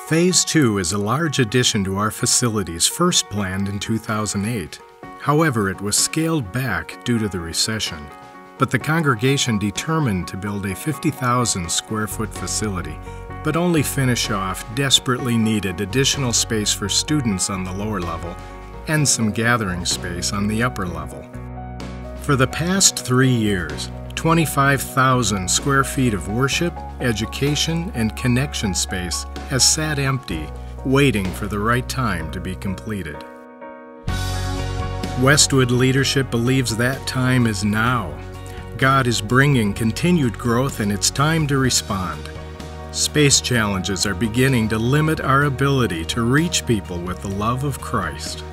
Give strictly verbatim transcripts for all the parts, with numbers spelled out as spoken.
Phase two is a large addition to our facilities first planned in two thousand eight. However, it was scaled back due to the recession. But the congregation determined to build a fifty thousand square foot facility, but only finish off desperately needed additional space for students on the lower level and some gathering space on the upper level. For the past three years, twenty-five thousand square feet of worship, education, and connection space has sat empty, waiting for the right time to be completed. Westwood leadership believes that time is now. God is bringing continued growth, and it's time to respond. Space challenges are beginning to limit our ability to reach people with the love of Christ.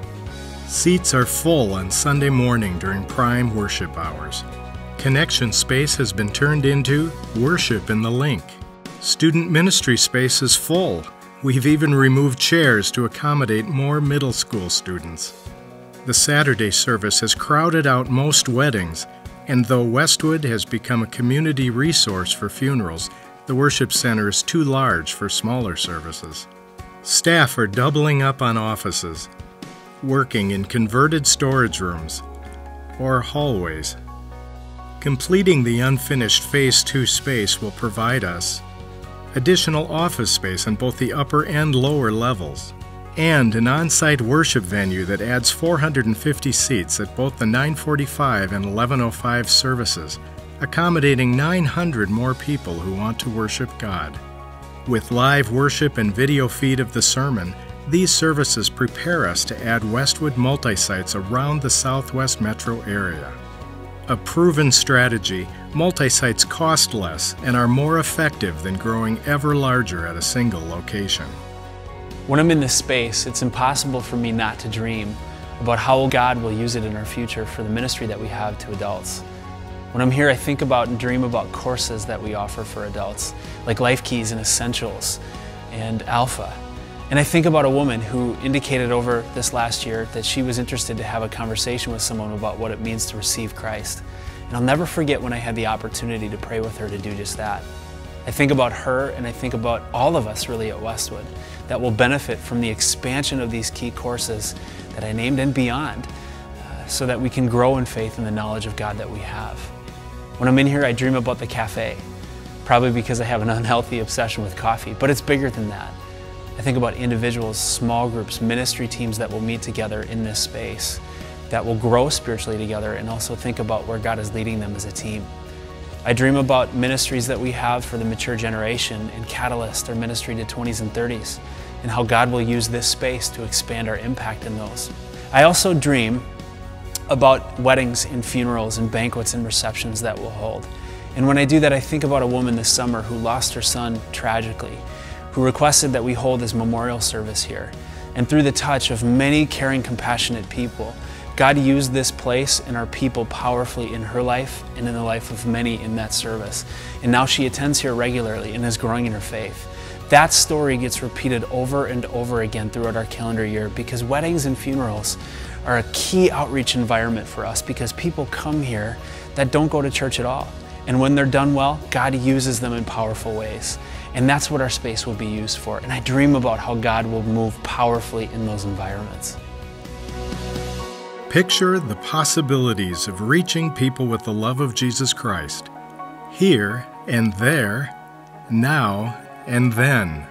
Seats are full on Sunday morning during prime worship hours. Connection space has been turned into worship in the link. Student ministry space is full. We've even removed chairs to accommodate more middle school students. The Saturday service has crowded out most weddings, and though Westwood has become a community resource for funerals, the worship center is too large for smaller services. Staff are doubling up on offices, working in converted storage rooms or hallways. Completing the unfinished Phase two space will provide us additional office space on both the upper and lower levels, and an on-site worship venue that adds four hundred fifty seats at both the nine forty-five and eleven oh five services, accommodating nine hundred more people who want to worship God. With live worship and video feed of the sermon, these services prepare us to add Westwood multi-sites around the Southwest metro area. A proven strategy, multi-sites cost less and are more effective than growing ever larger at a single location. When I'm in this space, it's impossible for me not to dream about how God will use it in our future for the ministry that we have to adults. When I'm here, I think about and dream about courses that we offer for adults, like Life Keys and Essentials and Alpha. And I think about a woman who indicated over this last year that she was interested to have a conversation with someone about what it means to receive Christ. And I'll never forget when I had the opportunity to pray with her to do just that. I think about her, and I think about all of us really at Westwood that will benefit from the expansion of these key courses that I named and beyond, uh, so that we can grow in faith and the knowledge of God that we have. When I'm in here, I dream about the cafe, probably because I have an unhealthy obsession with coffee, but it's bigger than that. I think about individuals, small groups, ministry teams that will meet together in this space, that will grow spiritually together, and also think about where God is leading them as a team. I dream about ministries that we have for the mature generation and Catalyst, our ministry to twenties and thirties, and how God will use this space to expand our impact in those. I also dream about weddings and funerals and banquets and receptions that we'll hold. And when I do that, I think about a woman this summer who lost her son tragically, who requested that we hold his memorial service here. And through the touch of many caring, compassionate people, God used this place and our people powerfully in her life and in the life of many in that service. And now she attends here regularly and is growing in her faith. That story gets repeated over and over again throughout our calendar year, because weddings and funerals are a key outreach environment for us, because people come here that don't go to church at all. And when they're done well, God uses them in powerful ways. And that's what our space will be used for. And I dream about how God will move powerfully in those environments. Picture the possibilities of reaching people with the love of Jesus Christ, here and there, now and then.